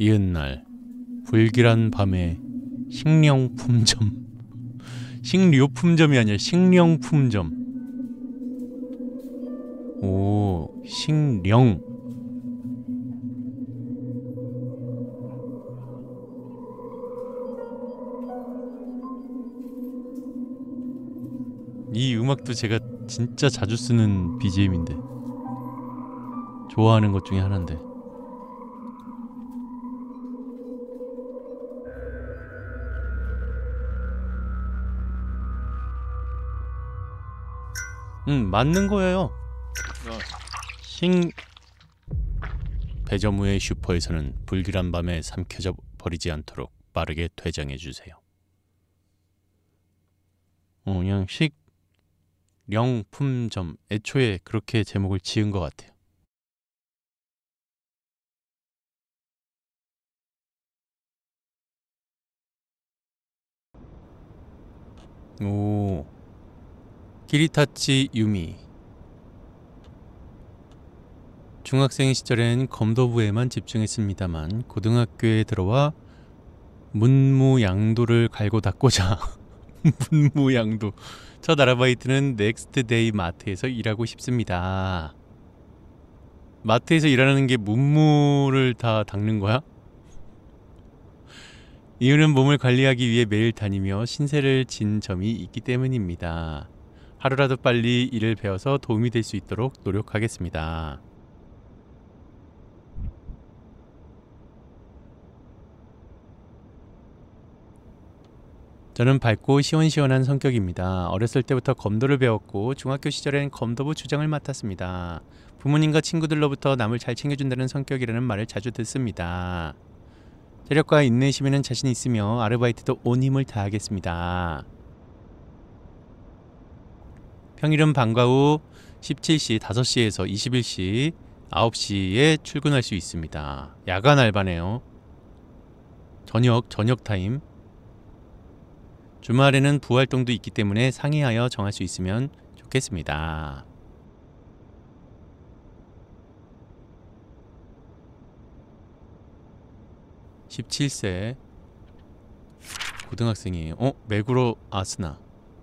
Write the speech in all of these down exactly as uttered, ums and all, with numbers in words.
이은날 불길한 밤에 식령품점 식료품점이 아니라 식령품점. 오, 식령. 이 음악도 제가 진짜 자주 쓰는 비지엠인데, 좋아하는 것 중에 하나인데. 음, 맞는 거예요. 싱 배저무의 슈퍼에서는 불길한 밤에 삼켜져 버리지 않도록 빠르게 퇴장해 주세요. 어, 그냥 식령품점. 애초에 그렇게 제목을 지은 것 같아요. 오, 기리타치 유미. 중학생 시절엔 검도부에만 집중했습니다만 고등학교에 들어와 문무양도를 갈고 닦고자 문무양도 첫 아르바이트는 넥스트데이 마트에서 일하고 싶습니다. 마트에서 일하는 게 문무를 다 닦는 거야? 이유는 몸을 관리하기 위해 매일 다니며 신세를 진 점이 있기 때문입니다. 하루라도 빨리 일을 배워서 도움이 될 수 있도록 노력하겠습니다. 저는 밝고 시원시원한 성격입니다. 어렸을 때부터 검도를 배웠고 중학교 시절엔 검도부 주장을 맡았습니다. 부모님과 친구들로부터 남을 잘 챙겨준다는 성격이라는 말을 자주 듣습니다. 체력과 인내심에는 자신이 있으며 아르바이트도 온 힘을 다하겠습니다. 평일은 방과 후 십칠 시 다섯 시에서 이십일 시 아홉 시에 출근할 수 있습니다. 야간 알바네요. 저녁, 저녁 타임. 주말에는 부활동도 있기 때문에 상의하여 정할 수 있으면 좋겠습니다. 십칠 세 고등학생이에요. 어? 메구로 아스나.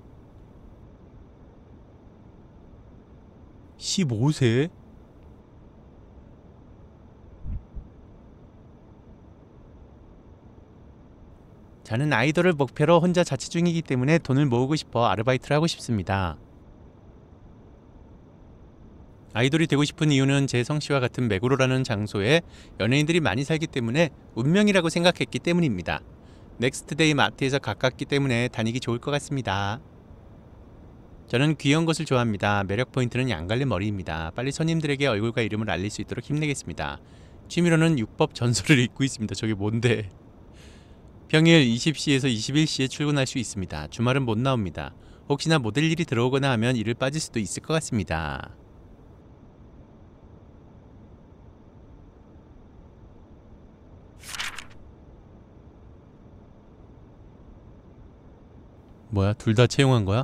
십오 세? 저는 아이돌을 목표로 혼자 자취 중이기 때문에 돈을 모으고 싶어 아르바이트를 하고 싶습니다. 아이돌이 되고 싶은 이유는 제 성씨와 같은 메구로라는 장소에 연예인들이 많이 살기 때문에 운명이라고 생각했기 때문입니다. 넥스트데이 마트에서 가깝기 때문에 다니기 좋을 것 같습니다. 저는 귀여운 것을 좋아합니다. 매력 포인트는 양갈래 머리입니다. 빨리 손님들에게 얼굴과 이름을 알릴 수 있도록 힘내겠습니다. 취미로는 육법 전설을 읽고 있습니다. 저게 뭔데? 평일 이십 시에서 이십일 시에 출근할 수 있습니다. 주말은 못 나옵니다. 혹시나 모델 일이 들어오거나 하면 일을 빠질 수도 있을 것 같습니다. 뭐야? 둘 다 채용한 거야?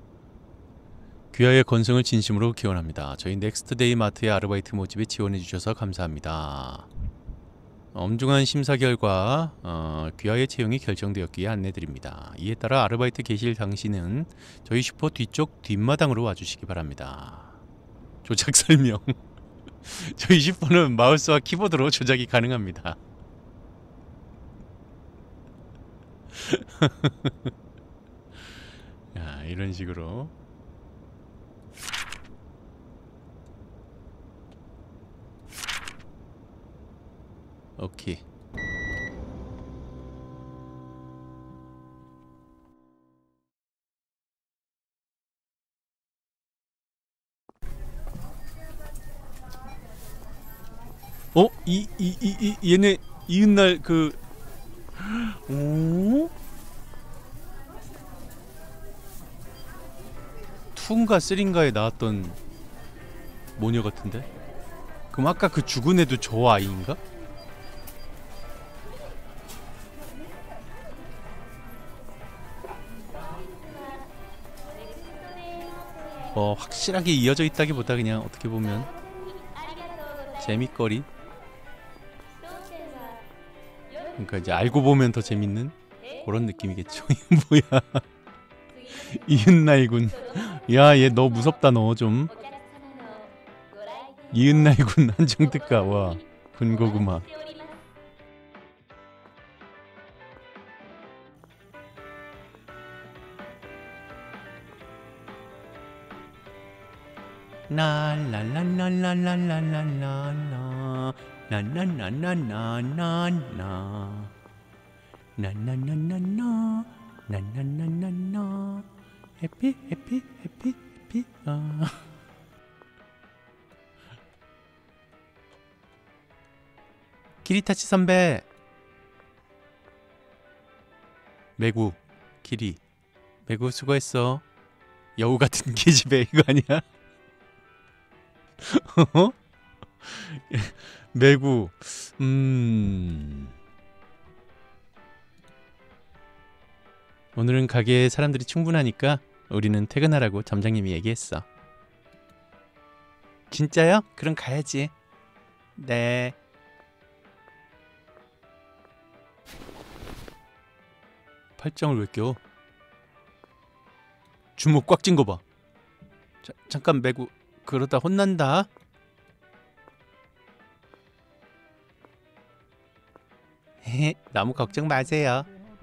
귀하의 건승을 진심으로 기원합니다. 저희 넥스트데이 마트의 아르바이트 모집에 지원해 주셔서 감사합니다. 엄중한 심사 결과 어, 귀하의 채용이 결정되었기에 안내드립니다. 이에 따라 아르바이트 계실 당시는 저희 슈퍼 뒤쪽 뒷마당으로 와주시기 바랍니다. 조작 설명. 저희 슈퍼는 마우스와 키보드로 조작이 가능합니다. 야, 이런 식으로 오케이. 어? 이, 이, 이, 이 얘네 이은날 그 오? 투인가 쓰리인가에 나왔던 모녀 같은데? 그럼 아까 그 죽은 애도 저 아이인가? 어, 확실하게 이어져 있다기보다 그냥 어떻게 보면 재미거리? 그러니까 이제 알고 보면 더 재밌는 그런 느낌이겠죠. 이게 뭐야? 이은날군. 야, 얘 너 무섭다 너 좀. 이은날군 한정특가. 와, 군고구마. 나라라라라라라라라 나나나나나나나 나나나나나 나나나나나 해피 해피 해피 해피. 아. 기리타치 선배. 매구 기리 매구 수고했어. 여우 같은 계집애 이거 아니야? 어? 매구. 음. 오늘은 가게에 사람들이 충분하니까 우리는 퇴근하라고 점장님이 얘기했어. 진짜요? 그럼 가야지. 네. 팔짱을 왜 껴? 주먹 꽉 쥔 거 봐. 자, 잠깐 매구. 그러다 혼난다. 헤헤, 너무 걱정 마세요.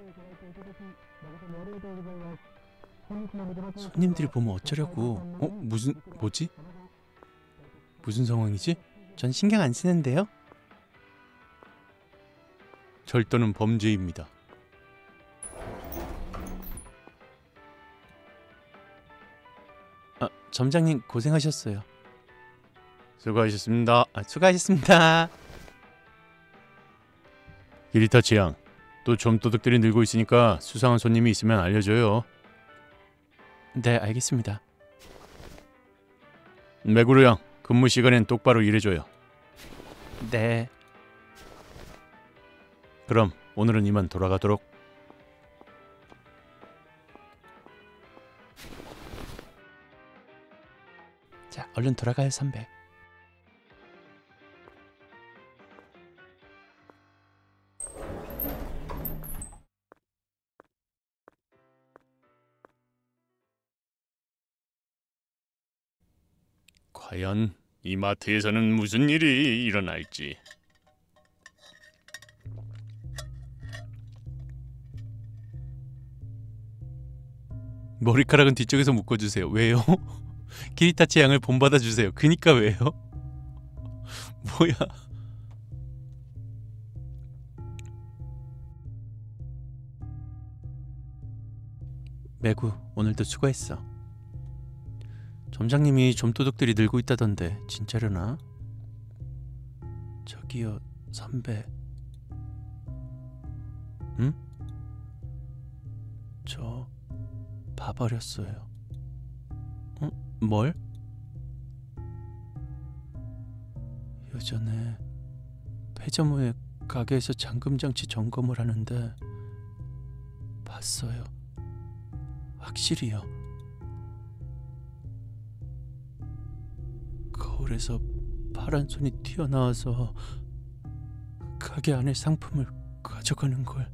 손님들이 보면 어쩌려고. 어? 무슨... 뭐지? 무슨 상황이지? 전 신경 안 쓰는데요? 절도는 범죄입니다. 아, 점장님 고생하셨어요. 수고하셨습니다. 아, 수고하셨습니다. 기리타치 양, 또 점도둑들이 늘고 있으니까 수상한 손님이 있으면 알려줘요. 네, 알겠습니다. 메구르 양, 근무 시간엔 똑바로 일해줘요. 네. 그럼 오늘은 이만 돌아가도록. 자, 얼른 돌아가요 선배. 과연 이 마트에서는 무슨 일이 일어날지. 머리카락은 뒤쪽에서 묶어주세요. 왜요? 기리타치 양을 본받아주세요. 그니까 왜요? 뭐야? 매구, 오늘도 수고했어. 점장님이 점도둑들이 늘고 있다던데 진짜려나? 저기요 선배. 응? 저 봐버렸어요. 어? 뭘? 예전에 폐점후에 가게에서 잠금장치 점검을 하는데 봤어요. 확실히요. 거울에서 파란 손이 튀어나와서 가게 안에 상품을 가져가는 걸.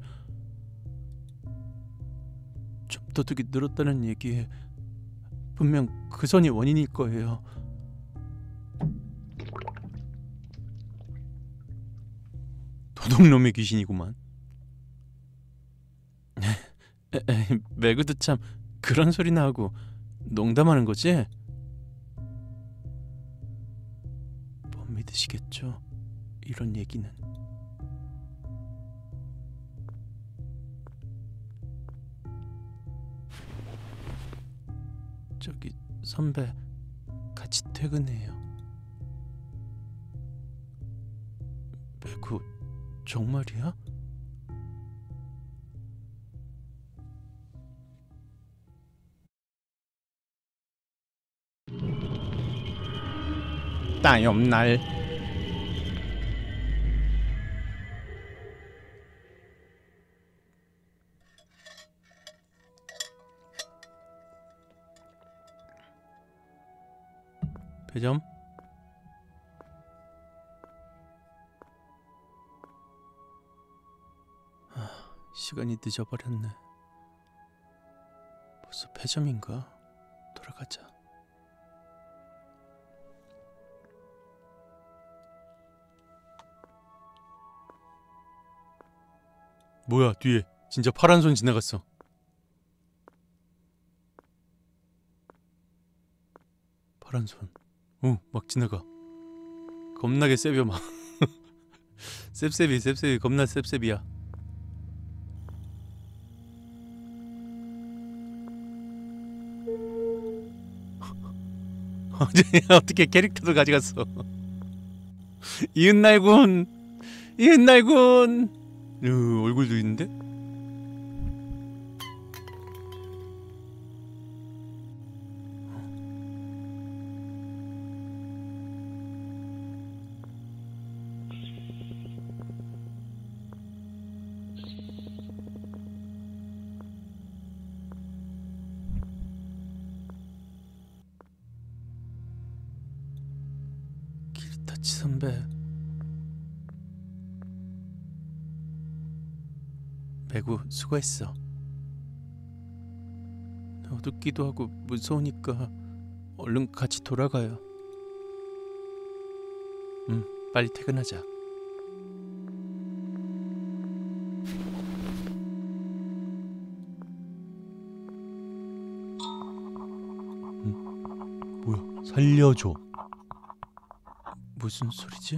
점도둑이 늘었다는 얘기에 분명 그 손이 원인일 거예요. 도둑놈의 귀신이구만. 매그도 참 그런 소리나 하고 농담하는 거지? 못 믿으시겠죠? 이런 얘기는. 저기 선배, 같이 퇴근해요. 매구, 정말이야? 따욤날. 배점? 시간이 늦어버렸네. 벌써 패점인가? 돌아가자. 뭐야, 뒤에 진짜 파란 손 지나갔어. 파란 손. 어, 막 지나가. 겁나게 쎄벼 막. 셉셉이 셉셉이 겁나 셉셉이야. 어떻게 캐릭터도 가져갔어. 이은날군, 이은날군. 으, 얼굴도 있는데? 키리타치 선배. 매구 수고했어. 어둡기도 하고 무서우니까 얼른 같이 돌아가요. 응, 빨리 퇴근하자. 응? 뭐야? 살려줘. 무슨 소리지?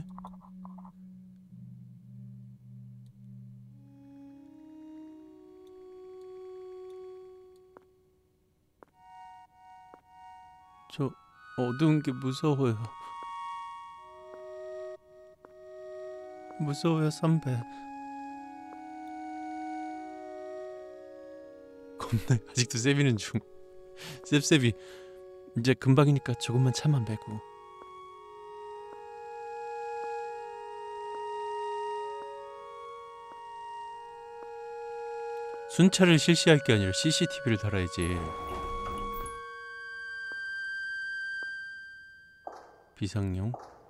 저 어두운 게 무서워요. 무서워요, 선배. 겁나 아직도 세비는 중. 셉셉이 이제 금방이니까 조금만 참아, 매구. 순찰을 실시할 게 아니라 씨씨티비를 달아야지. 비상용.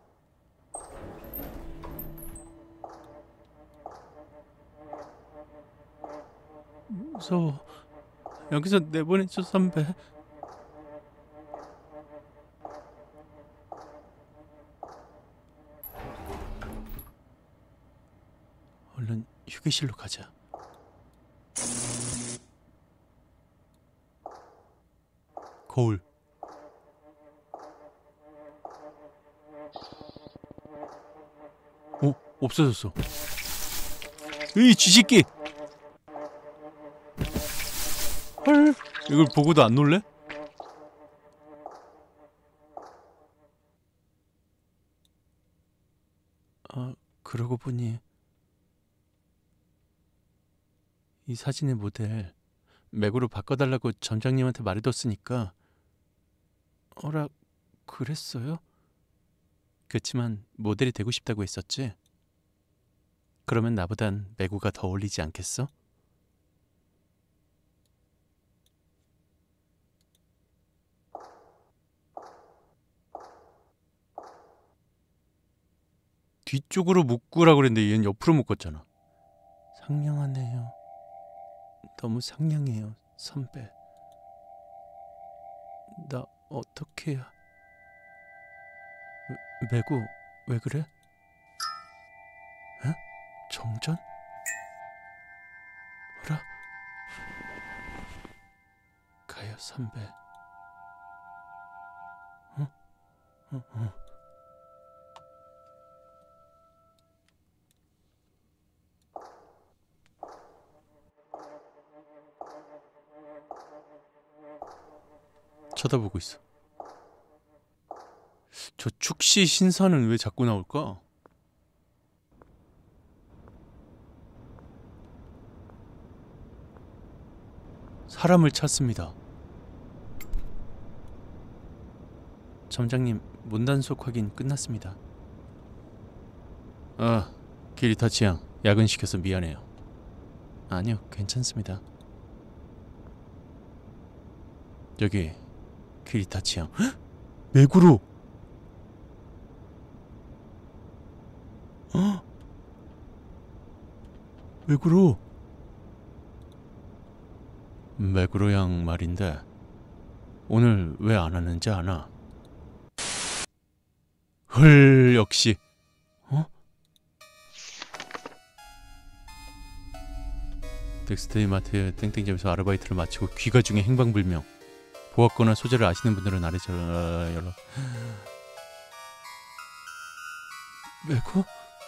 무서워. 여기서 내보내줘, 선배. 얼른 휴게실로 가자. 거울. 어? 없어졌어. 이 쥐새끼! 헐, 이걸 보고도 안 놀래? 아, 그러고 보니 이 사진의 모델 맥으로 바꿔달라고 점장님한테 말해뒀으니까 어라, 그랬어요? 그치만 모델이 되고 싶다고 했었지? 그러면 나보단 매구가 더 어울리지 않겠어? 뒤쪽으로 묶으라고 그랬는데 얘는 옆으로 묶었잖아. 상냥하네요. 너무 상냥해요, 선배. 나 어떻게 해야... 매, 매구, 왜 그래? 에? 정전? 어라? 가요, 선배. 어? 어, 어. 쳐다보고 있어. 저 축시 신사는 왜 자꾸 나올까? 사람을 찾습니다. 점장님, 문단속 확인 끝났습니다. 아, 키리타치 양, 야근시켜서 미안해요. 아니요, 괜찮습니다. 여기 키리타치 양. 헉? 매구로! 어? 매구로! 맥으로 양 말인데 오늘 왜 안 왔는지 아나? 헐, 역시. 어? 넥스트데이 마트 땡땡점에서 아르바이트를 마치고 귀가 중에 행방불명. 보았거나 소재를 아시는 분들은 아래 연락. 메구?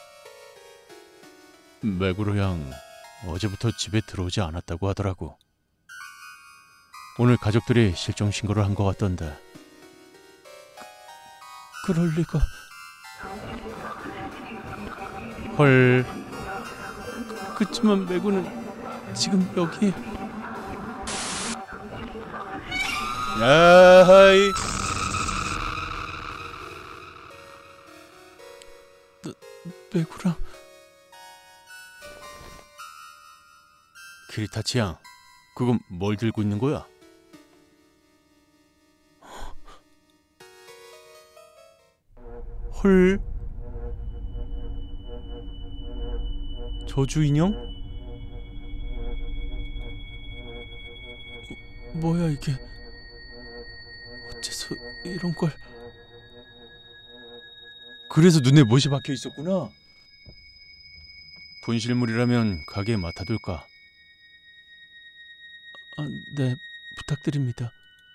메구로 양 어제부터 집에 들어오지 않았다고 하더라고. 오늘 가족들이 실종 신고를 한 것 같던데. 그, 그럴 리가. 헐. 그, 그치만 메구는 지금 여기. 야하이. 메구랑 키리타치 양, 그건 뭘 들고 있는 거야? 헐. 저주 인형? 뭐, 뭐야 이게? 어째서 이런 걸? 그래서 눈에 못이 박혀 있었구나. 분실물이라면 가게에 맡아둘까? 아, 네, 부탁드립니다.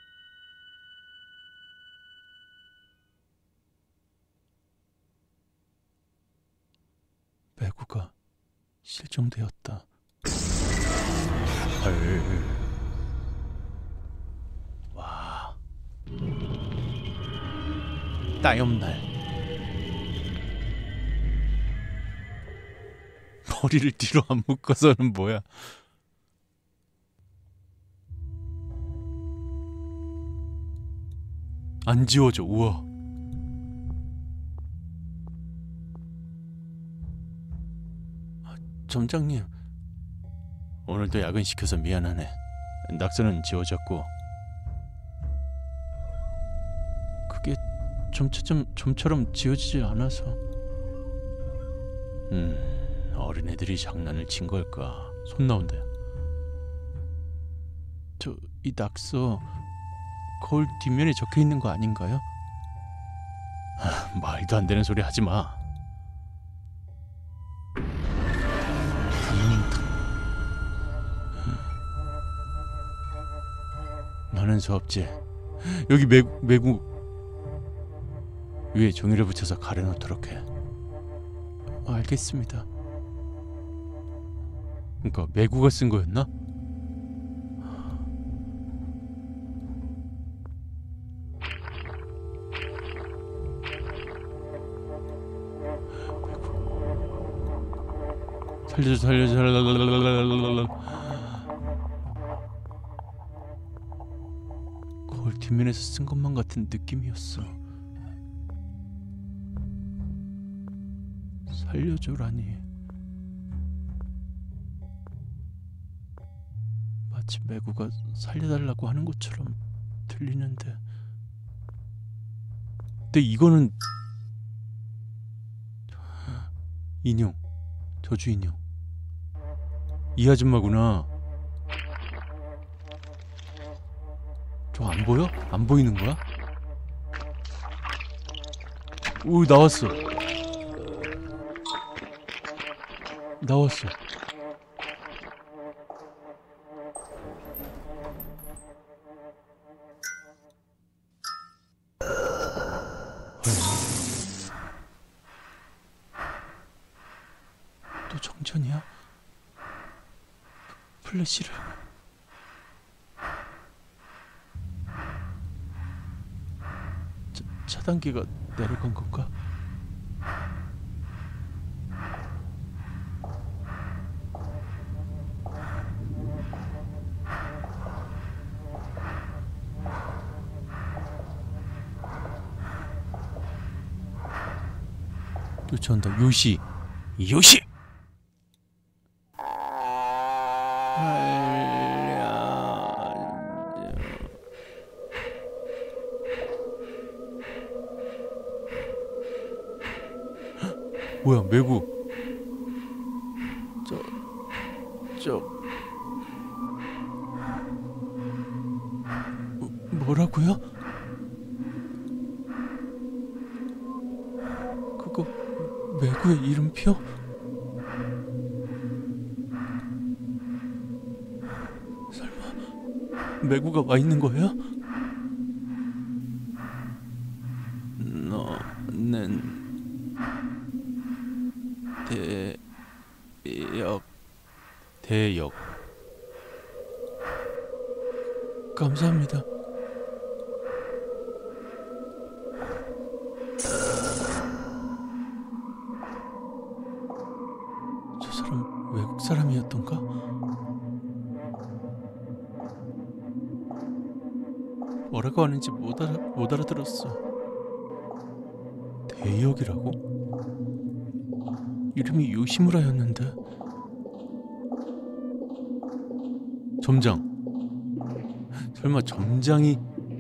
메구가 실종되었다. 헐. 와. 따염날. 머리를 뒤로 안 묶어서는 뭐야? 안 지워져. 우와. 아, 점장님, 오늘도 야근 시켜서 미안하네. 낙서는 지워졌고. 그게 좀처럼 좀처럼 지워지지 않아서. 음. 어린애들이 장난을 친 걸까? 손 나온대. 저, 이 낙서 거울 뒷면에 적혀 있는 거 아닌가요? 아, 말도 안 되는 소리 하지 마. 너는 수업지. 여기 매, 매구 위에 종이를 붙여서 가려놓도록 해. 알겠습니다. 그러니까 매구가 쓴 거였나? 살려줘 살려줘 살려줘. 거울 뒷면에서 쓴 것만 같은 느낌이었어. 살려줘라니. 마치 매구가 살려달라고 하는 것처럼 들리는데. 근데 이거는 인형, 저주 인형. 이 아줌마구나. 저 안 보여? 안 보이는 거야? 오, 나왔어. 나왔어. 또 정전이야? 플래시를. 차, 차단기가 내려간 건가? 쫓아온다. 요시. 요시. 뭐야, 매구. 저, 저. 뭐라고요? 그거 매구의 이름표? 설마 매구가 와 있는 거예요? 너는 대역 대역 감사합니다. 저 사람 외국 사람이었던가? 뭐라고 하는지 못 알아 못 알아들었어. 대역이라고? 이름이 요시무라였는데. 점장. 설마 점장이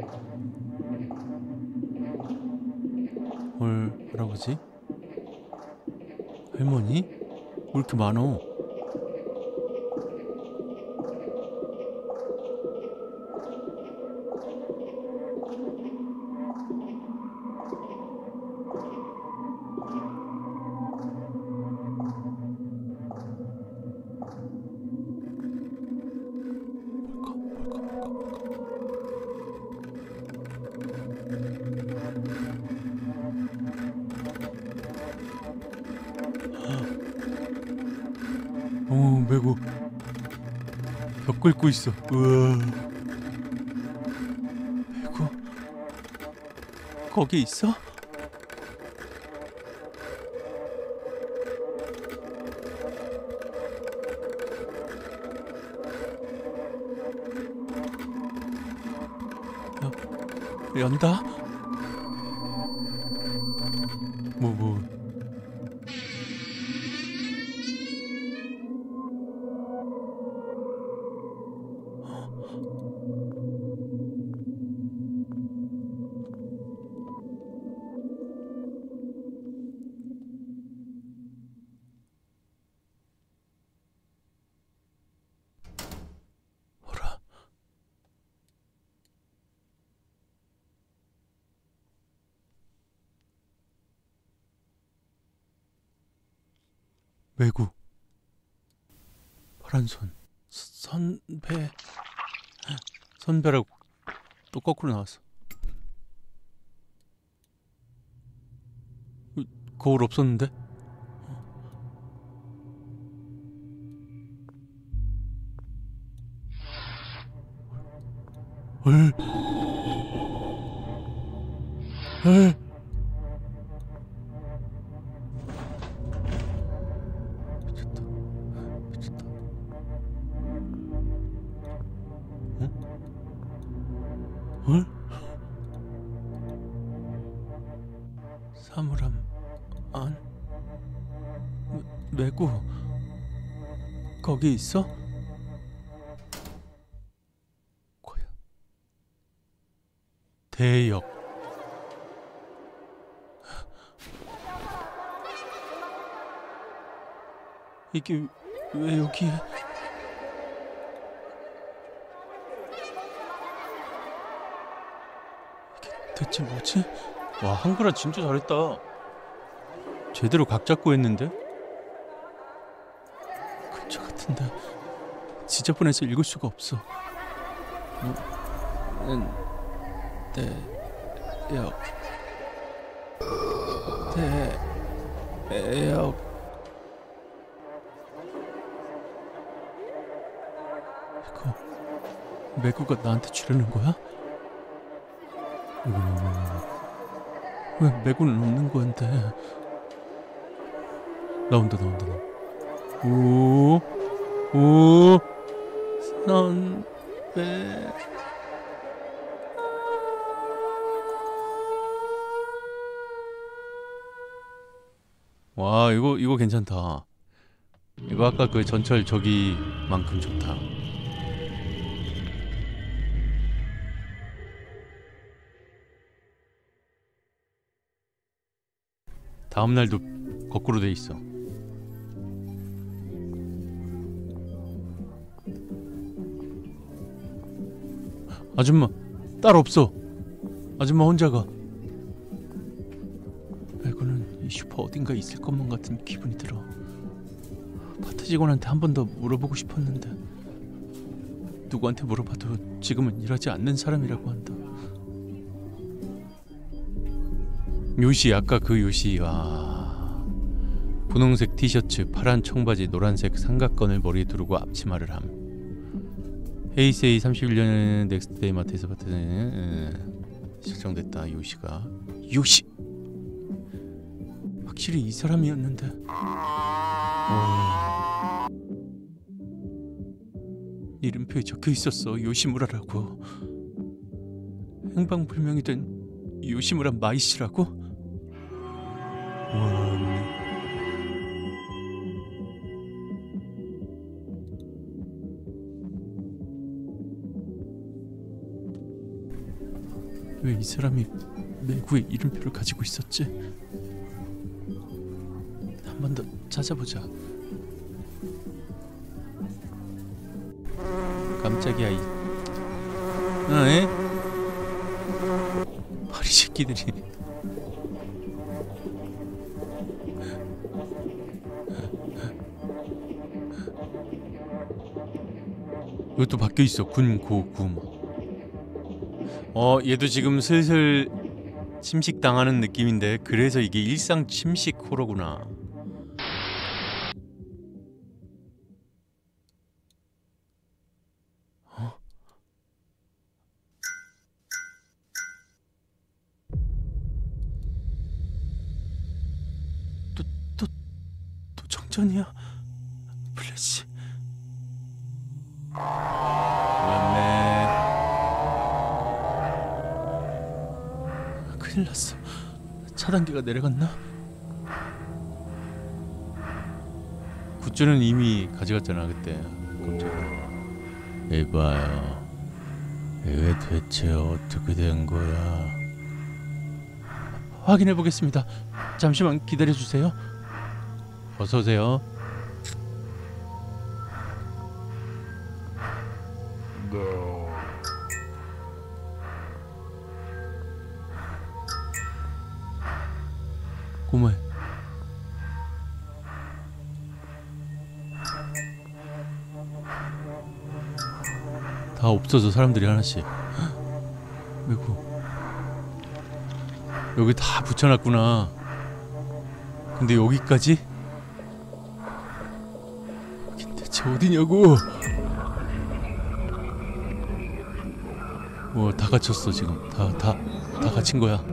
헐 할아버지? 할머니? 왜 이렇게 많어? 뭘까 뭘까 뭘까 뭘까? 어, 매구 벽 긁고 있어. 우와. 매구 거기 있어? 여, 연다? 뭐 뭐. 뭐라? 매구 파란 손 선배 선배라고 또 거꾸로 나왔어. 거울 없었는데? 헐. 헐. 미쳤다. 미쳤다. 어? 헐? 사물함 안 매, 매구 거기 있어? 과연 대역 이게 왜 여기에? 이게 대체 뭐지? 와, 한글화 진짜 잘했다. 제대로 각 잡고 했는데? 글자 같은데 지저분해서 읽을 수가 없어. 는 대역 대역 이거 매구가 나한테 주려는 거야? 왜 매구는 없는 건데? 나온다 나온다 나온다. 오, 오, 선배. 와, 이거 이거 괜찮다. 이거 아까 그 전철 저기만큼 좋다. 다음 날도 거꾸로 돼 있어. 아줌마, 딸 없어. 아줌마 혼자 가. 매구는 이 슈퍼 어딘가에 있을 것만 같은 기분이 들어. 파트 직원한테 한 번 더 물어보고 싶었는데 누구한테 물어봐도 지금은 일하지 않는 사람이라고 한다. 요시, 아까 그 요시. 와. 분홍색 티셔츠, 파란 청바지, 노란색 삼각건을 머리에 두르고 앞치마를 함. 헤이세이 삼십일 년에는 넥스트데이 마트에서 파트는 실종됐다. 요시가. 요시! 확실히 이 사람이었는데. 어... 이름표에 적혀있었어. 요시무라라고. 행방불명이 된 요시무라 마이씨라고? 와... 왜 이 사람이 매구의 이름표를 가지고 있었지? 한 번 더 찾아보자. 깜짝이야. 이... 어, 에? 파리 새끼들이. 이것도 바뀌어있어. 군고구. 어, 얘도 지금 슬슬 침식당하는 느낌인데, 그래서 이게 일상 침식 호러구나. 어? 또, 또, 또 정전이야? 플래시. 왜매? 큰일 났어. 차단기가 내려갔나? 굿즈는 이미 가져갔잖아 그때. 깜짝이야. 에바야, 왜 대체 어떻게 된 거야? 확인해 보겠습니다. 잠시만 기다려 주세요. 어서 오세요. 고마워. 다 없어져 사람들이 하나씩. 아이고. 여기 다 붙여놨구나. 근데 여기까지? 여긴 대체 어디냐고. 뭐 다 갇혔어 지금. 다 다 다 갇힌 거야.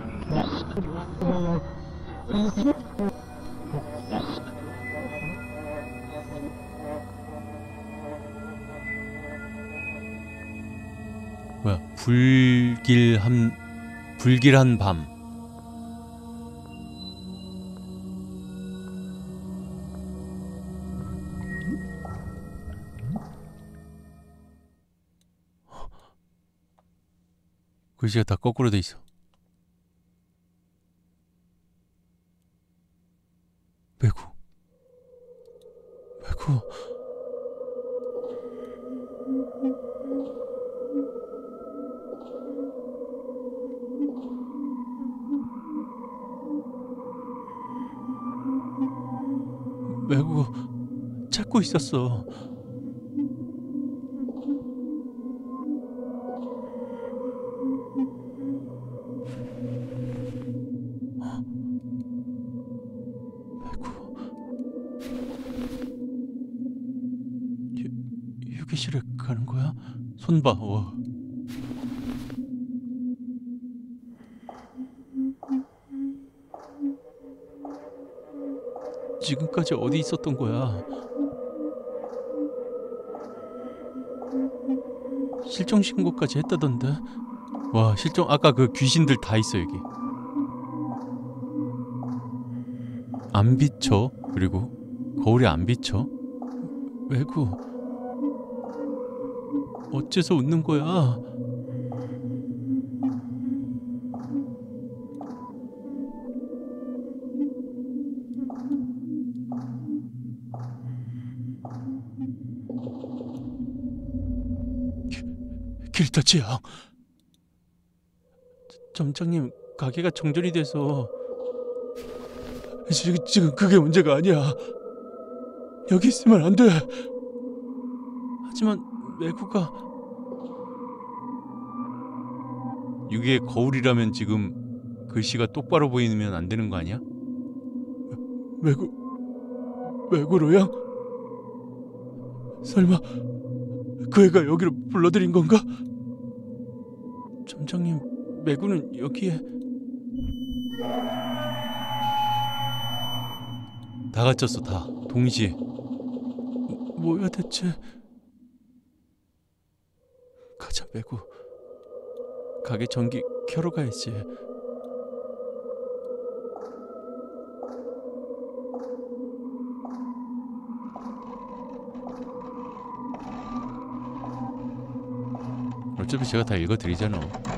뭐야? 불길한 불길한 밤. 글씨가 다 거꾸로 돼 있어. 매구. 매구. 매구 찾고 있었어. 휴게실에 가는 거야? 손 봐. 와. 지금까지 어디 있었던 거야? 실종 신고까지 했다던데. 와, 실종 아까 그 귀신들 다 있어 여기. 안 비쳐. 그리고 거울이 안 비쳐. 왜구? 어째서 웃는 거야? 기, 길타치야. 점장님, 가게가 정전이 돼서. 지금, 지금 그게 문제가 아니야. 여기 있으면 안 돼. 하지만 매구가... 이게 거울이라면 지금 글씨가 똑바로 보이면 안 되는 거 아니야? 매구... 매구로야? 설마 그 애가 여기로 불러들인 건가? 점장님, 매구는 여기에... 다 갇혔어, 다 동시에. 뭐야 대체? 가자 매구. 가게 전기 켜러 가야지. 어차피 제가 다 읽어드리잖아.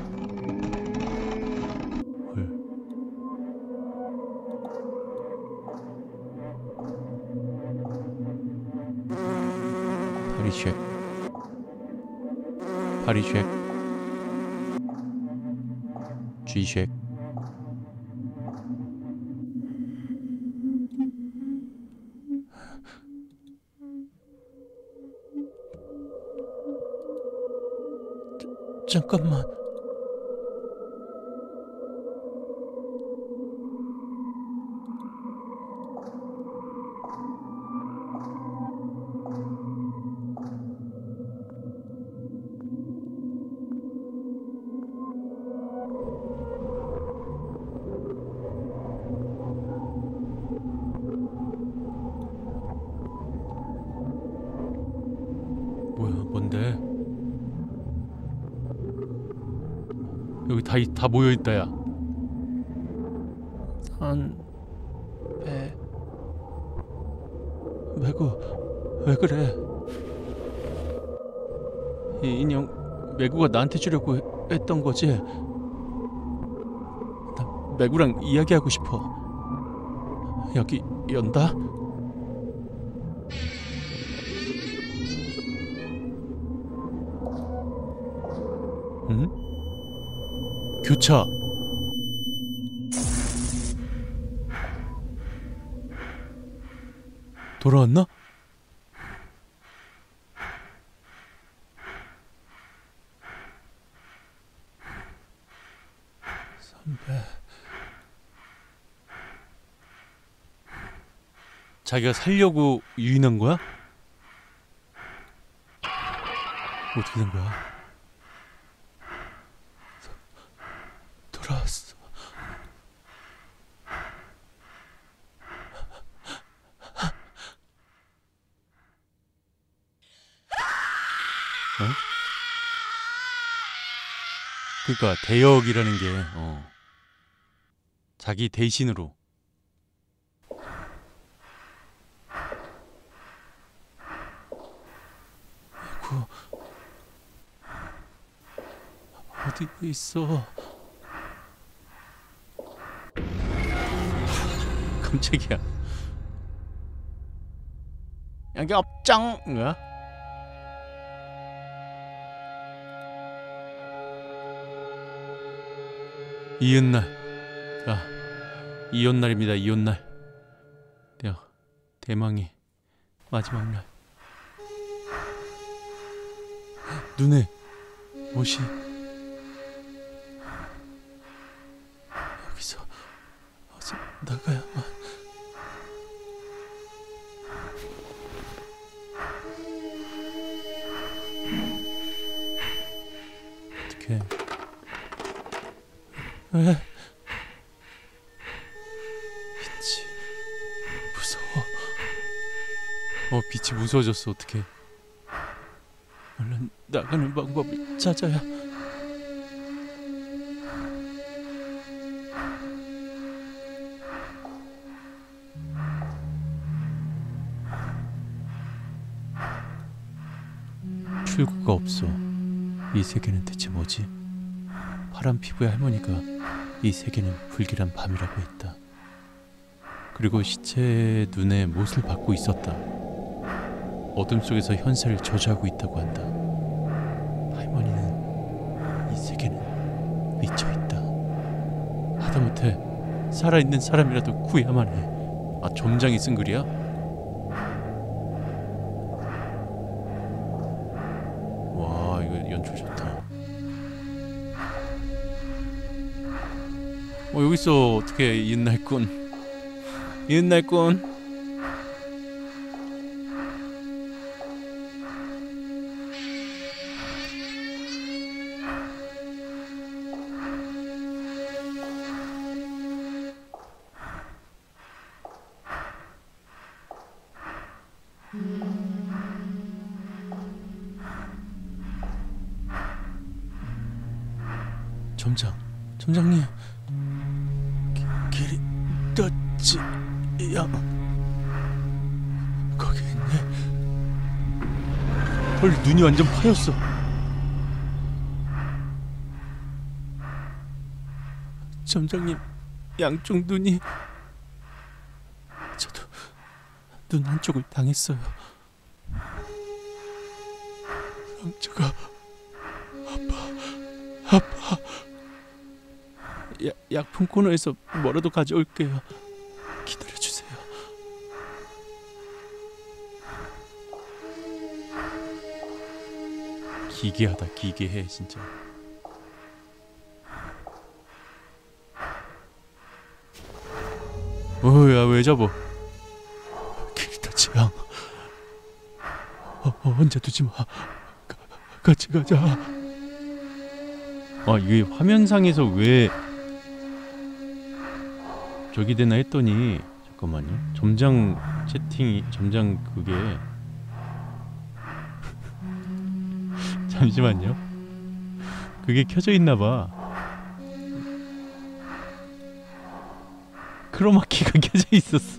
헐. 파리쉑 파리쉑 쥐쉑. 잠깐만. 뭐야, 뭔데? 여기 다, 다 모여있다, 야. 산... 배... 매구... 왜 그래? 이 인형 매구가 나한테 주려고 해, 했던 거지? 나 매구랑 이야기하고 싶어. 여기 연다? 응? 교차. 돌아왔나? 선배. 자기가 살려고 유인한 거야? 어떻게 된 거야? 돌아왔어. 어? 그러니까 대역이라는 게 어. 자기 대신으로. 아이고, 어디 있어? 깜짝이야. 여기 업장 뭐야? 이웃날. 자, 이웃날입니다. 이웃날. 대 대망의 마지막 날. 눈에 못이. 여기서 어서 나가야만. 어떡해. 왜? 빛이 무서워. 어, 빛이 무서워졌어. 어떡해. 얼른 나가는 방법을 찾아야. 출구가 없어. 이 세계는 대체 뭐지? 파란 피부의 할머니가 이 세계는 불길한 밤이라고 했다. 그리고 시체의 눈에 못을 받고 있었다. 어둠 속에서 현세를 저주하고 있다고 한다. 할머니는 이 세계는 미쳐있다. 하다못해 살아있는 사람이라도 구해야만 해. 아, 점장이 쓴 글이야? 와, 이거 연출 좋다. 어, 여기서 어떻게 이은날꾼 이은날꾼 점장, 점장님, 기, 길이 떴지, 야, 거기 있네. 헐, 눈이 완전 파였어. 점장님, 양쪽 눈이, 저도 눈 한쪽을 당했어요. 상처가 아파, 아파. 야, 약품 코너에서 뭐라도 가져올게요. 기다려주세요. 기괴하다, 기괴해 진짜. 어야, 왜 잡어? 길다지양. 어, 어, 혼자 두지 마. 가, 같이 가자. 아, 이게 화면상에서 왜 저기 되나 했더니, 잠깐만요. 점장 채팅이, 점장 그게 잠시만요. 그게 켜져 있나봐. 크로마키가 켜져 있었어.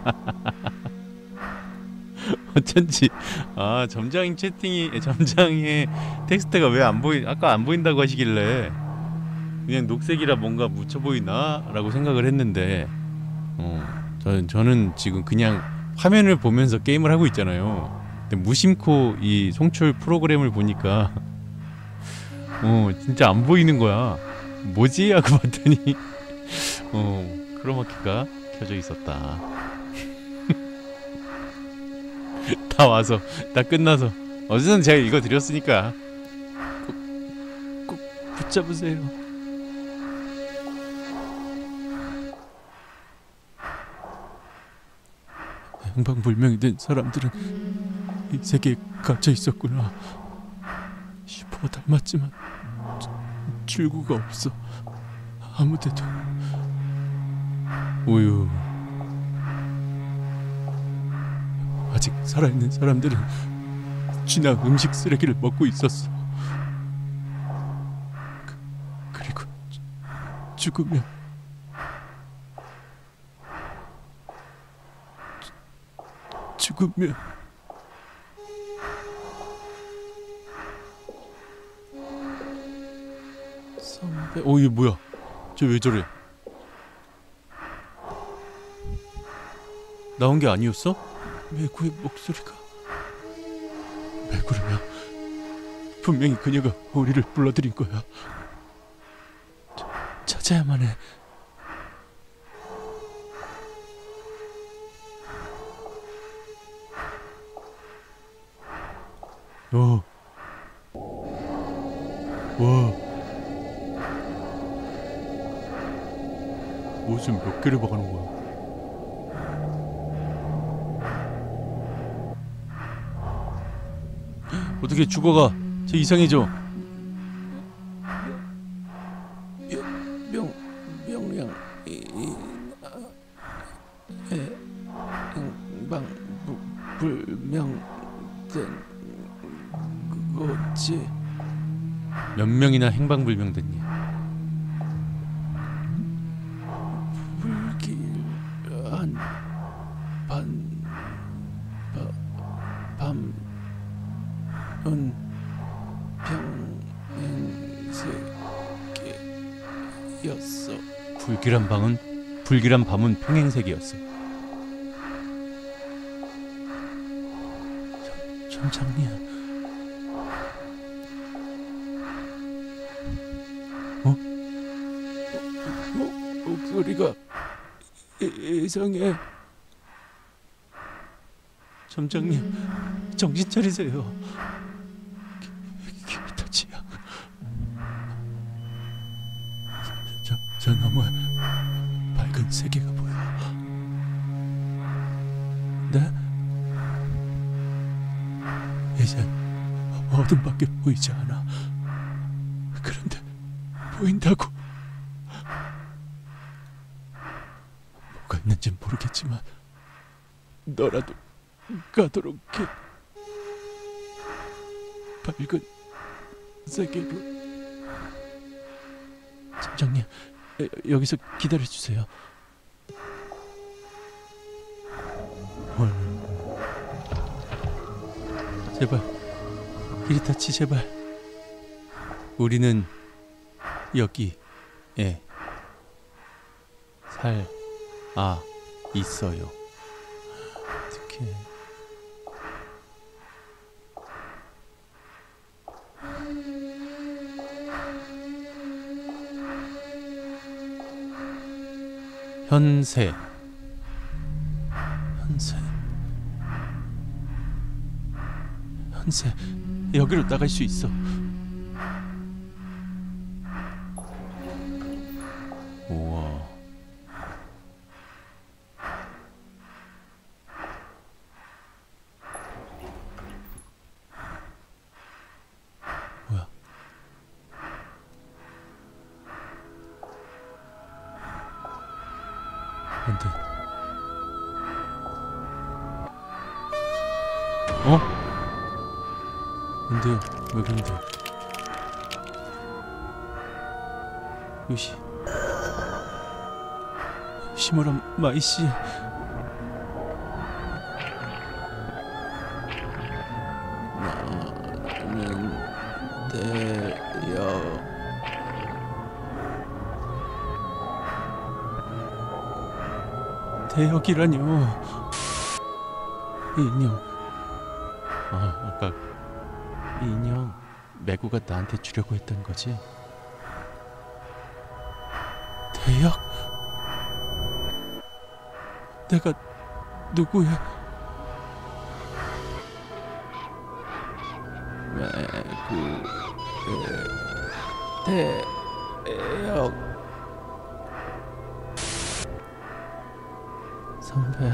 어쩐지. 아, 점장 채팅이, 점장의 텍스트가 왜 안 보이, 아까 안 보인다고 하시길래 그냥 녹색이라 뭔가 묻혀 보이나? 라고 생각을 했는데, 어, 저는, 저는 지금 그냥 화면을 보면서 게임을 하고 있잖아요. 근데 무심코 이 송출 프로그램을 보니까 어, 진짜 안 보이는 거야. 뭐지? 하고 봤더니 어, 크로마키가 켜져 있었다. 다 와서, 다 끝나서 어쨌든 제가 이거 드렸으니까 꼭, 꼭 붙잡으세요. 행방불명이 된 사람들은 이 세계에 갇혀 있었구나. 슈퍼 닮았지만 출구가 없어. 아무데도. 우유. 아직 살아있는 사람들은 쥐나 음식 쓰레기를 먹고 있었어. 그, 그리고 주, 죽으면 주, 죽으면 선배. 어, 이게 뭐야? 쟤 왜 저래? 나온 게 아니었어? 메구의 목소리가. 메구르야, 분명히 그녀가 우리를 불러들인 거야. 자, 찾아야만 해. 어. 와. 옷을 몇 개를 박아놓은 거야? 어떻게 죽어가? 쟤 이상해져. 명 명량 행방 불명된 그거지. 몇 명이나 행방불명됐니? 불길한 반 밤 은 평행세계였어. 불길한 방은 불길한 밤은 평행세계였어. 점장님. 어? 어? 목소리가 이- 이상해. 점장님, 정신 차리세요. 키리타치야. 저, 저 너머에 밝은 세계가 보여. 네? 이제 어둠밖에 보이지 않아. 그런데 보인다고. 뭐가 있는지 모르겠지만 너라도 가도록 해. 밝은 세계로. 점장님, 여- 여기서 기다려주세요. 헐. 제발, 히리타치 제발. 우리는 여기에 살, 아, 있어요. 어떡해. 현세. 현세. 현세, 여기로 나갈 수 있어. 우와. 뭐야? 근데 어? 근데요? 왜 그런데요? 요시 시무라 마이씨. 나는 대여. 대역이라뇨. 인형. 아, 아까 이 인형 매구가 나한테 주려고 했던 거지. 대역? 내가 누구야? 매구 대 대역 선배.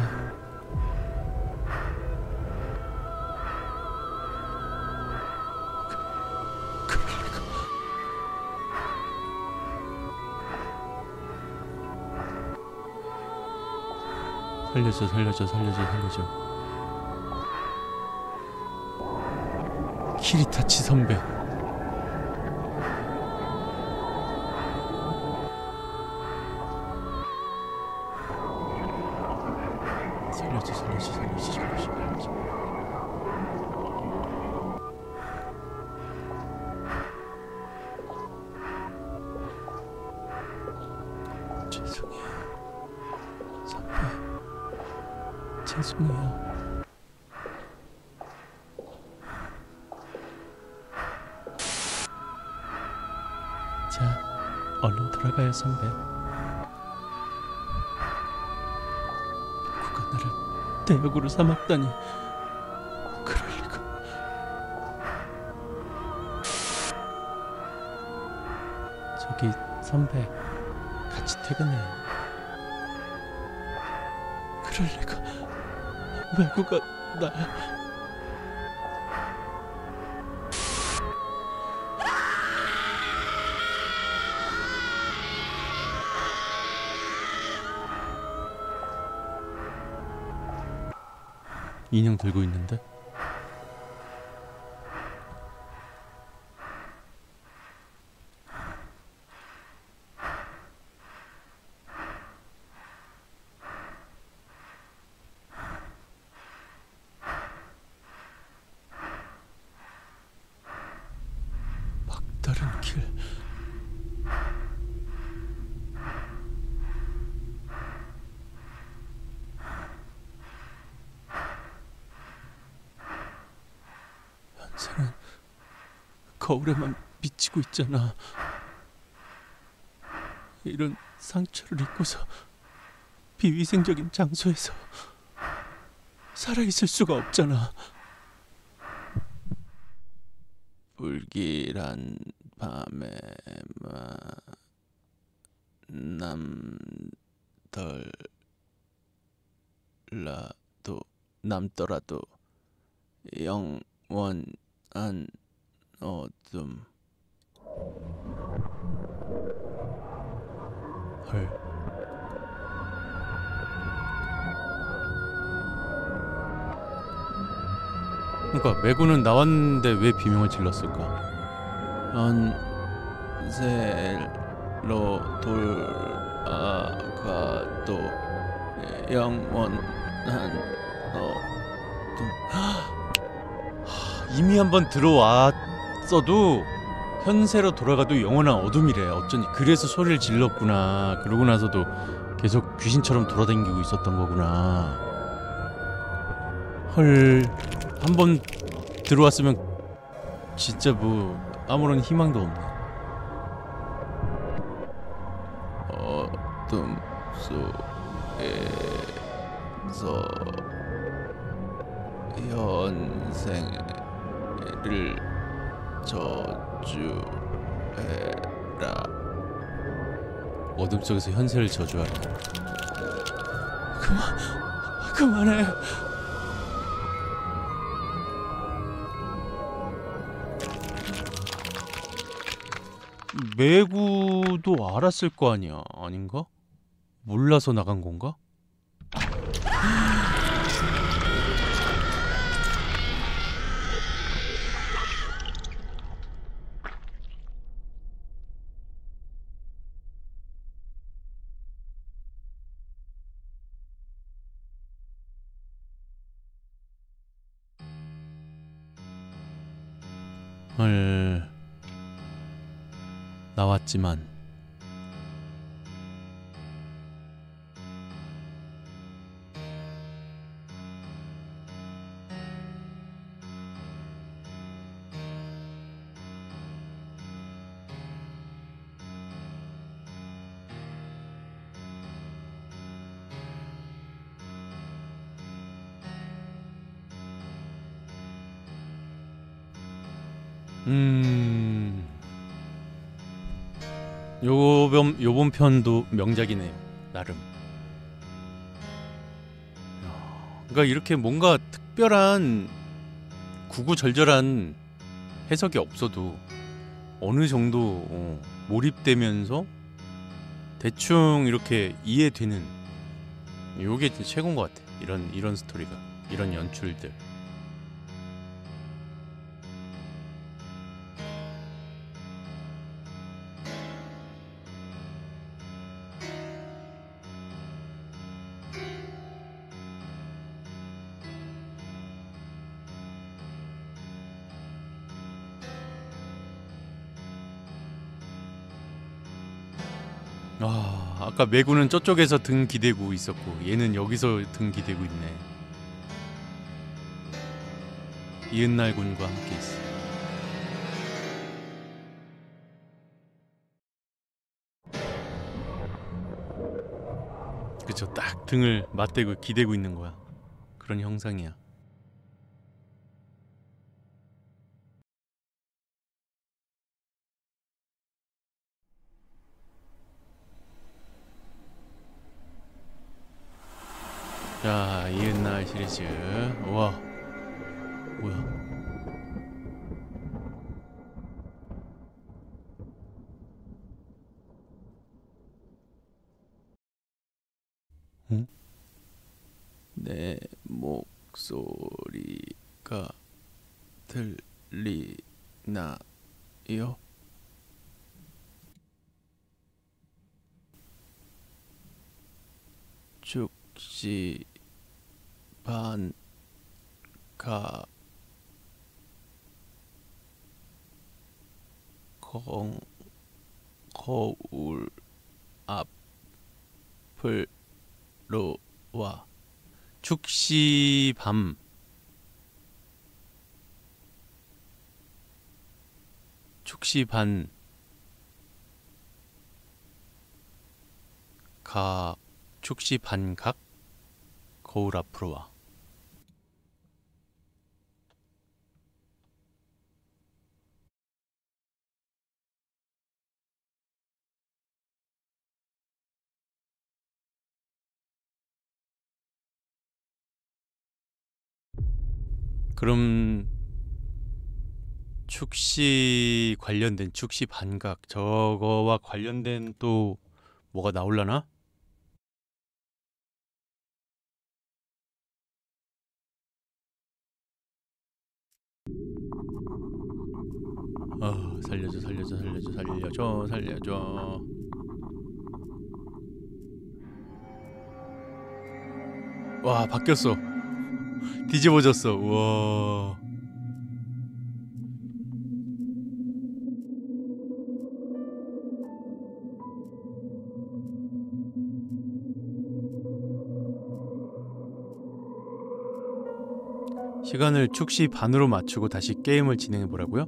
살려줘, 살려줘, 살려줘, 살려줘. 키리타치 선배. 살려줘, 살려줘, 살려줘, 살려줘, 살려줘. 죄송해요, 선배. 죄송해요. 자, 얼른 돌아가요, 선배. 누가 나를 대역으로 삼았다니. 그럴 리가. 저기 선배, 같이 퇴근해요. 그럴 리가. 매구가 날. 인형 들고 있는데? 막다른 길. 현세는 거울에만 비치고 있잖아. 이런 상처를 입고서 비위생적인 장소에서 살아있을 수가 없잖아. 불길한 밤에 남덜라도 남더라도 영원한 어둠. 헐. 그러니까 매구는 나왔는데 왜 비명을 질렀을까? 현세로 돌아가도 영원한 어둠. 이미 한번 들어왔어도 현세로 돌아가도 영원한 어둠이래. 어쩐지 그래서 소리를 질렀구나. 그러고 나서도 계속 귀신처럼 돌아다니고 있었던 거구나. 헐. 한번 들어왔으면 진짜 뭐 아무런 희망도 없네. 어둠 속에서 현생을 저주해라. 어둠 속에서 현세를 저주하라. 그만, 그만해. 매구도 알았을 거 아니야. 아닌가? 몰라서 나간 건가? 헐. 나왔지만 음... 요번, 요번 편도 명작이네요. 나름. 그러니까 이렇게 뭔가 특별한 구구절절한 해석이 없어도 어느 정도 어, 몰입되면서 대충 이렇게 이해되는, 요게 진짜 최고인 것 같아. 이런 이런 스토리가, 이런 연출들. 아, 아까 매구는 저쪽에서 등 기대고 있었고 얘는 여기서 등 기대고 있네. 이은날 군과 함께 있어. 그쵸, 딱 등을 맞대고 기대고 있는 거야. 그런 형상이야. 자, 이은날 시리즈. 우와, 뭐야? 응? 내 목소리가 들리나요? 죽시 반가 공 거울 앞으로 와. 축시밤. 축시반. 가 축시 반각 거울 앞으로 와. 그럼 축시 관련된 축시 반각 저거와 관련된 또 뭐가 나올라나? 아, 살려줘 살려줘 살려줘 살려줘 살려줘. 와, 바뀌었어. 뒤집어졌어. 우와. 시간을 축시 반으로 맞추고 다시 게임을 진행해 보라고요?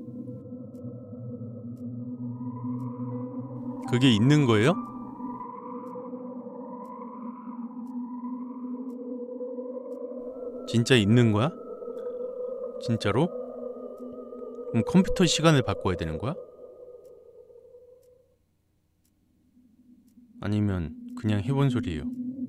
그게 있는 거예요? 진짜 있는 거야? 진짜로? 그럼 컴퓨터 시간을 바꿔야 되는 거야? 아니면 그냥 해본 소리예요?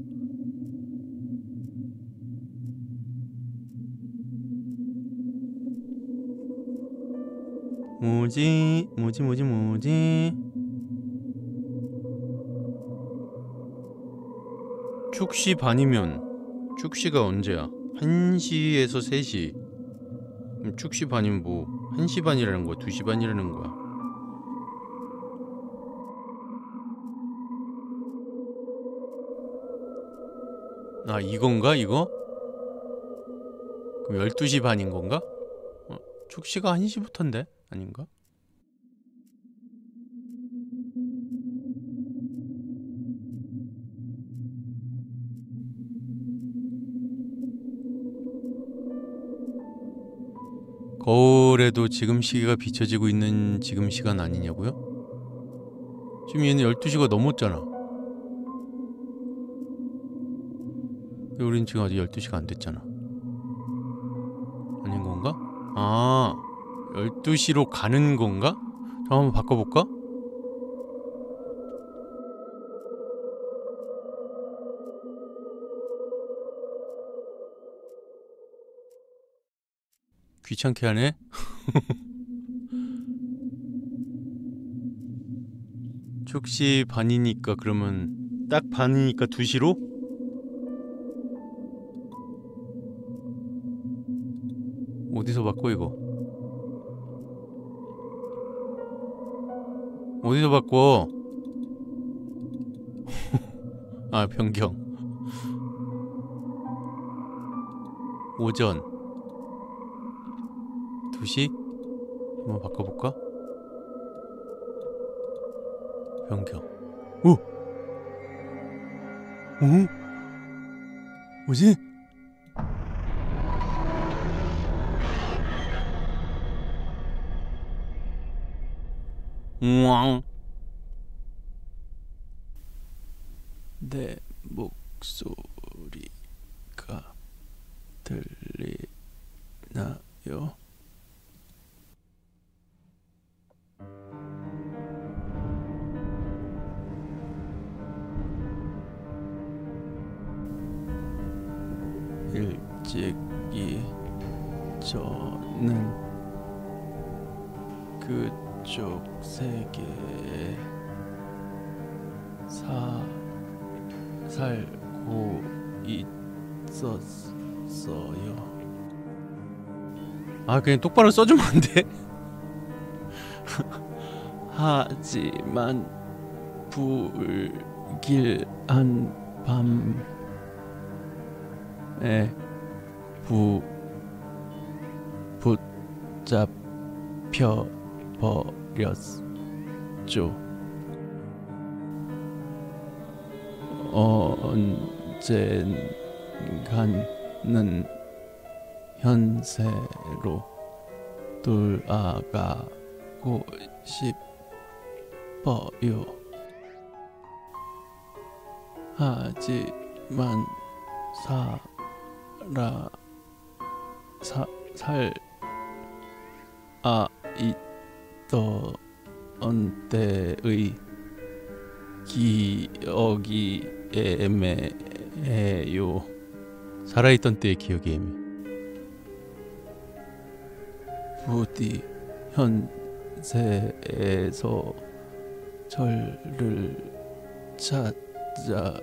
뭐지? 뭐지 뭐지 뭐지? 축시 반이면 축시가 언제야? 한 시에서 세 시. 그럼 축시 반이면 뭐 한 시 반이라는 거야? 두 시 반이라는 거야? 아, 이건가 이거? 그럼 열두 시 반인 건가? 어, 축시가 한 시부터인데? 아닌가? 거울에도 지금 시계가 비춰지고 있는 지금 시간 아니냐고요? 지금 얘는 열두 시가 넘었잖아. 근데 우린 지금 아직 열두 시가 안 됐잖아. 아닌 건가? 아, 열두 시로 가는 건가? 자, 한번 바꿔볼까? 귀찮게 하네? 축시 반이니까 그러면 딱 반이니까 두 시로? 어디서 바꿔 이거? 어디서 바꿔? 아, 변경. 오전 두 시? 한번 바꿔볼까? 변경. 오! 오? 뭐지? 우왕. 내 목소리가 들리나요? 일찍이 저는 그쪽 세계에 사 살고 있었어요. 아, 그냥 똑바로 써주면 안 돼? 하지만 불길한 밤에 부 붙잡혀 버렸죠. 언젠가는 현세로 돌아가고 싶어요. 하지만 살아 사, 살 아 있던 때의 기억이 애매해요. 살아있던 때의 기억이 애매. 부디 현세에서 저를 찾아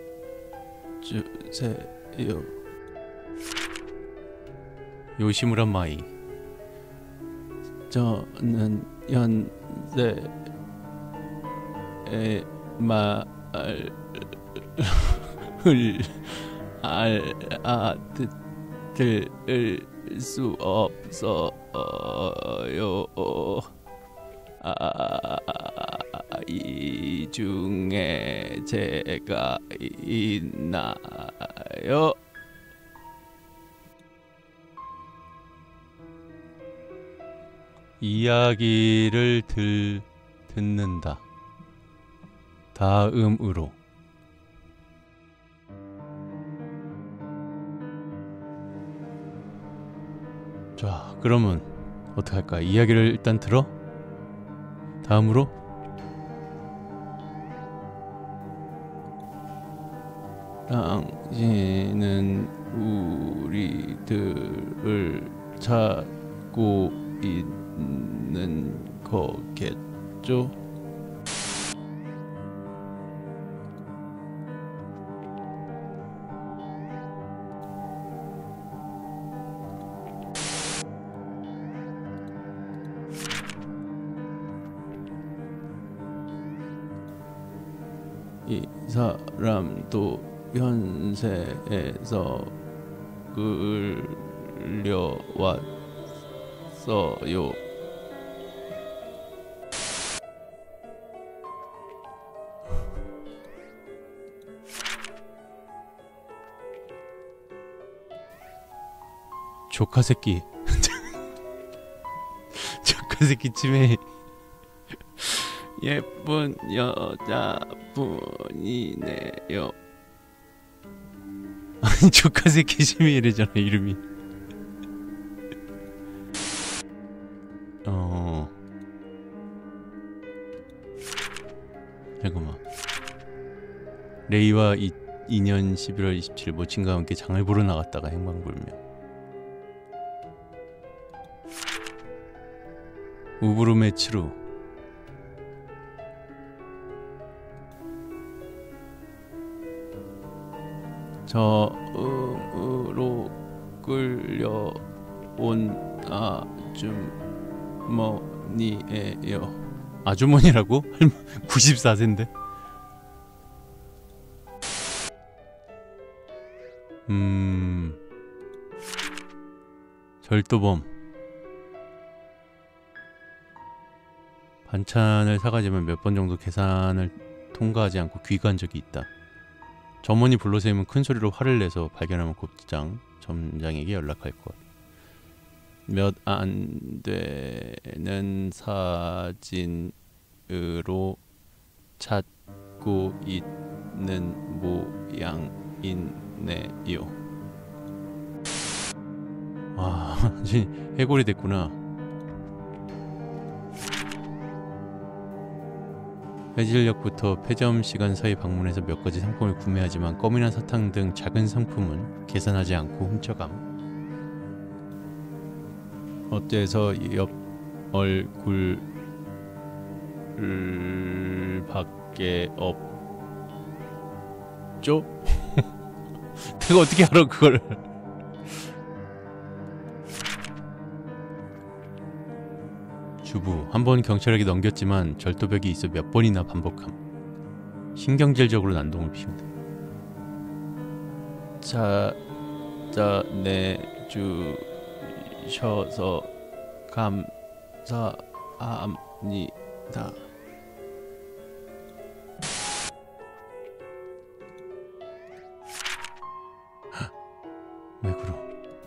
주세요. 요시무라 마이. 저는 현세에 말을 알아들을 수 없어요. 아, 이 중에 제가 있나요? 이야기를 들 듣는다. 다음으로. 자, 그러면 어떻게 할까? 이야기를 일단 들어? 다음으로? 당신은 우리들을 찾고 있는 거겠죠? 이 사람도 현세에서 끌려왔어요. 조카 새끼. 조카 새끼 쯤에 예쁜 여자분이네요. 아니 조카 새끼 심해 이래잖아 이름이. 어 잠깐만. 레이와 이, 이 년 십일월 이십칠일 모친과 함께 장을 보러 나갔다가 행방불명. 우부르메 치루. 저음으로 끌려온 아주머니예요. 아주머니라고? 구십사 세인데? 음... 절도범. 반찬을 사가지만 몇 번 정도 계산을 통과하지 않고 귀가한 적이 있다. 점원이 불러세우면 큰 소리로 화를 내서 발견하면 곱장 점장에게 연락할 것. 몇 안 되는 사진으로 찾고 있는 모양이네요. 와, 해골이 됐구나. 해질녘부터 폐점 시간 사이 방문해서 몇 가지 상품을 구매하지만 껌이나 사탕 등 작은 상품은 계산하지 않고 훔쳐감. 어째서 옆 얼굴밖에 없죠? 내가 어떻게 알아 그걸? 주부, 한 번 경찰에게 넘겼지만 절도벽이 있어 몇 번이나 반복함. 신경질적으로 난동을 피운다. 찾아내주셔서 감사합니다. 왜 그러?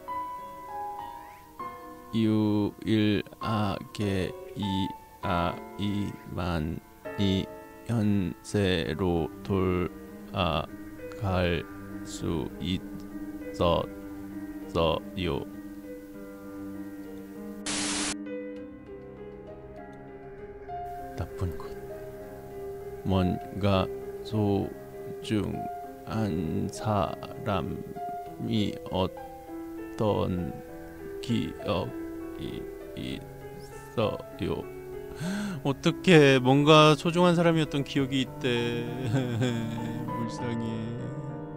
유일하게 이 아이만이 현세로 돌아갈 갈 수 있었어요. 나쁜 것. 뭔가 소중한 사람이 어떤 기억이 있어요. 어떻게 뭔가 소중한 사람이었던 기억이 있대. 불쌍해.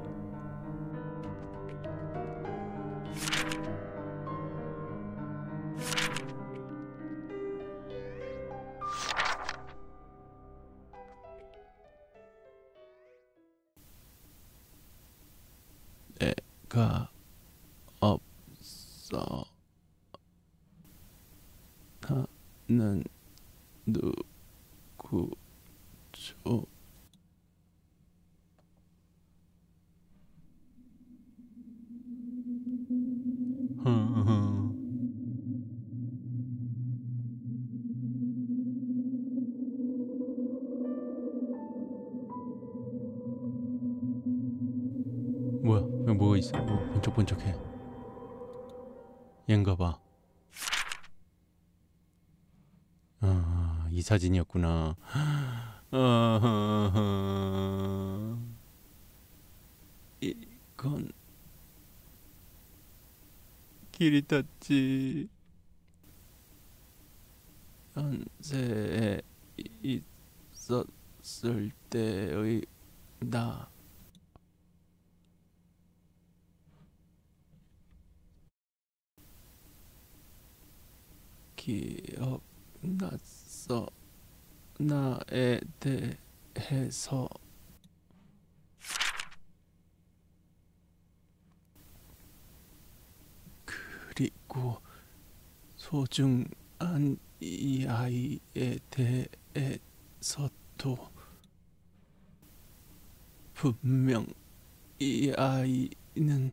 내가 없어. 나는 누구죠? 뭐야? 여기 뭐가 있어? 어, 번쩍번쩍해. 얘인가 봐. 아, 이 사진이었구나. 아하하. 이건 길이 닿지. 연세에 있었을 때의 나. 기억났어. 나에 대해서. 그리고 소중한 이 아이에 대해서도. 분명 이 아이는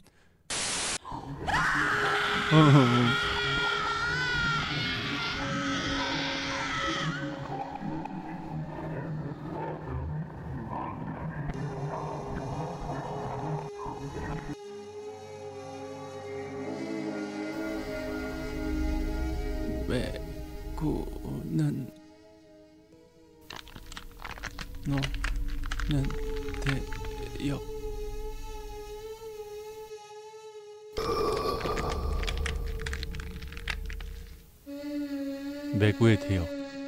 외구는 너는 대역. 매구의 대역.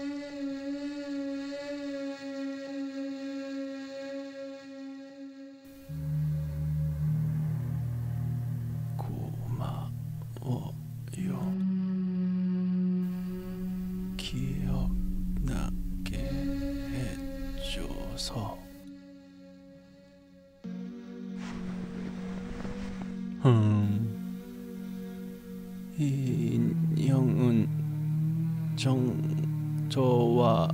고마워요. 기억나게 해줘서. 음, 인형은 정 저와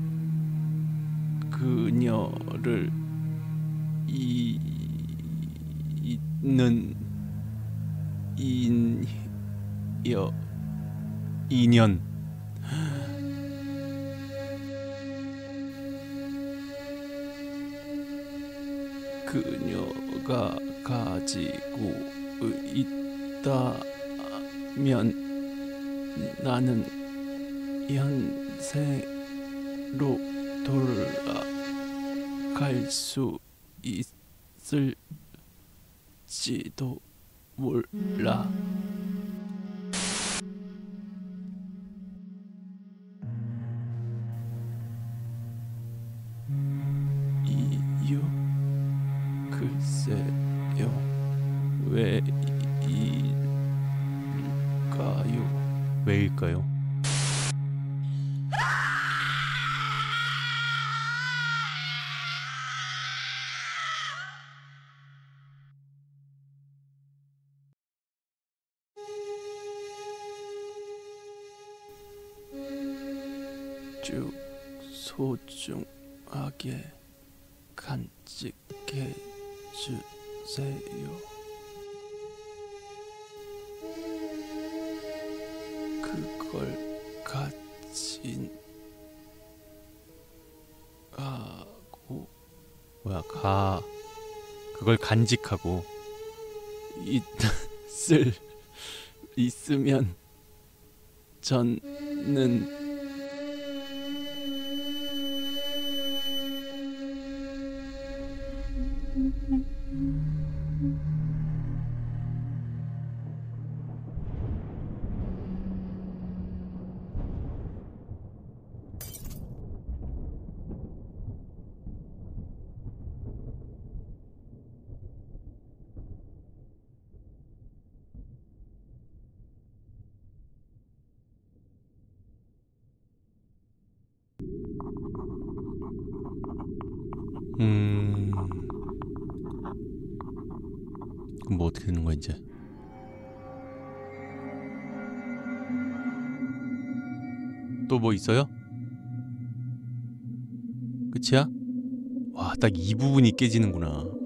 그녀를 이 있는 인여 인연. 그녀가 가지고 있다면 나는 현생로 돌아갈 수 있을지도 몰라. 이유 글쎄요. 왜일까요? 왜일까요? 쭉 소중하게 간직해 주세요. 그걸 가진 아고 뭐야, 가 그걸 간직하고 있을 있으면 저는 음... 그럼 뭐 어떻게 되는 거야 이제? 또 뭐 있어요? 끝이야? 와, 딱 이 부분이 깨지는구나.